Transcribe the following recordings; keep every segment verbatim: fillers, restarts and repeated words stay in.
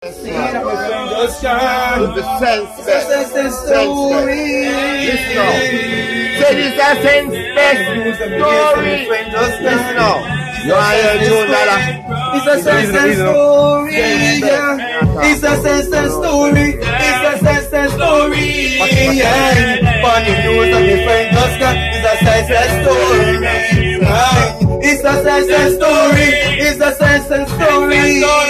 See that my friend just can't. With the sense best. Sense best story. Listen now. Say this a sense best story. Listen now. You are your June dollar. It's a sense best story. It's a sense best story. It's a sense best story. Funny news that my friend just got. It's a sense best story. It's a sense best story. It's a sense best story.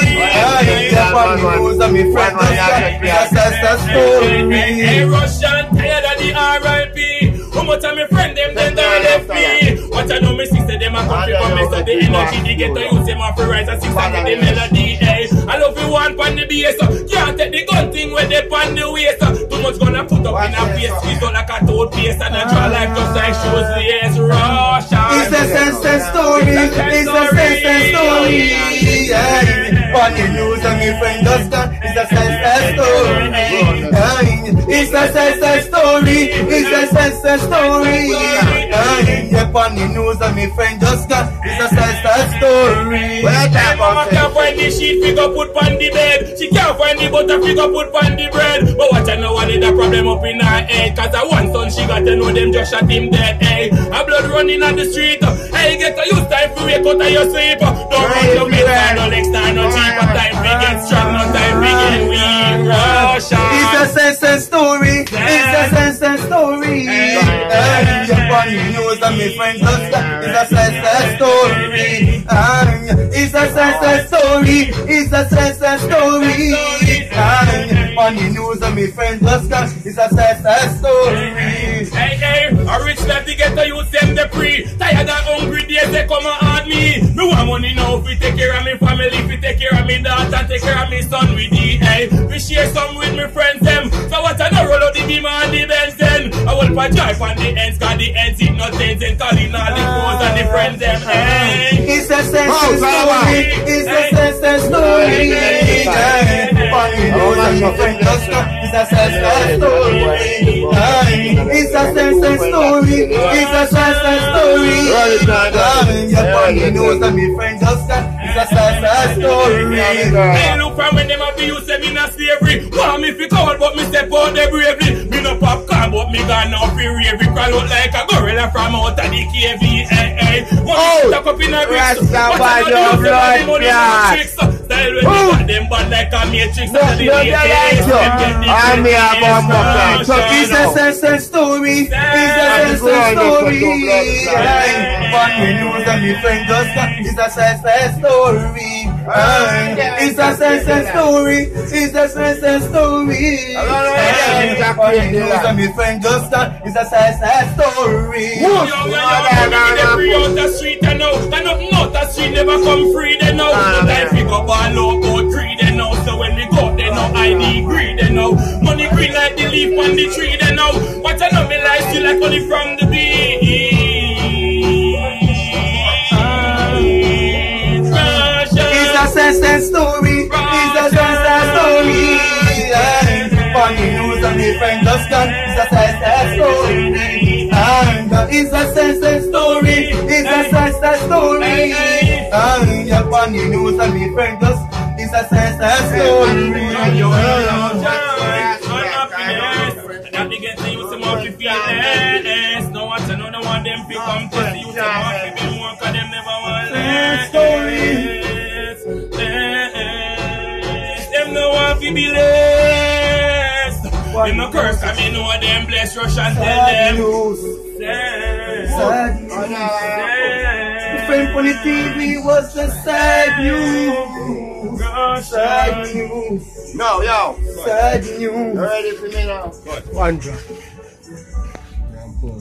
Funny news that my friend just got. It's a sense best story. Hey, Russian, tired of the R I P. How much of my friend them then they left me? What I know me sister them a come from me so the energy they get to use them off the rise and six and the melody. Hey, I love you one pan the bass. Can't take the gun thing when they pan the waist. Too much gonna put up in a face. Squeeze out like a toothpaste and I draw like just like shoes. Yes, Russian. It's a sense story. It's a sense story. Funny news and my friend just got. It's a sense story. It's a sense story. It's a sense story. Yeah, funny news and my friend just got. It's a sense story. Well, my mama can't find the sheet, we go put on the bed. She can't find the butter, we go put on the bread. But watch I know one of the problem up in her head. Cause I one son she got to know them just shot him dead. Hey, a blood running on the street. Hey, get to use time for wake out of your sleep. Don't run your bed, no legs, no cheaper. Time we get strong, no time we get weak. Russian. It's a sense story. It's a sense story. Funny news and my friend just got. It's a sense story. It's a sense story. It's a sense story. Funny news and my friend just got. It's a sense story. Hey, hey, a rich daddy get to use them the pre. Tired and hungry days they come and hard me. Me want money now if we take care of me family, if we take care of me daughter, take care of me son with the hey. We share some with me friends them. So what I know roll out the beam and the Benz then. I will for drive on the ends, cause the ends it not ends and calling all the foes and the friends them. Hey. It's a sense story. It's a sense story. Funny news and my friend just got. It's a sense story. It's a sense story. It's a sense story. Yeah, funny news and my friend just got. It's a sense story. Hey, look from when them have to use them in a slavery. Want me fi call but me step out there bravely. Me no popcorn but me gone now fi rave. We crawl out like a gorilla from out of the K V. Hey, hey. Oh, stuck up in a bricks. Rasta by the blood clot. Style when you got them bad like a matrix. No, no, no, I'm here about my friend. So it's a sense story. It's a sense story. Funny news and my friend just got. It's a sense story. It's a sense story. It's a sense story. Funny news and my friend just got. It's a sense story. Yo, yo, yo, yo, free out the street and now. And nothing out the street never come free then now. No time pick up a logo tree then now. So when we go then now, I need green then now. Money green like the leaf on the tree then now. But I know me life still like money from the beach. It's a sense story. It's a sense story. Funny news and my friend just gone. It's a sense story. It's a sense story. It's a sense story. Yeah, funny news and my friend just. It's a sense story. Yo, yo, yo, that they get to use some of the feelings. No one to know the one them pick come to see you some of the people want cause them never want less. Them no want to be less. Them no curse I mean know them bless rush and tell them. Sad news. The friend on the T V was the sad news. Sad news. No, yo. Sad news. You ready for me now? One drop.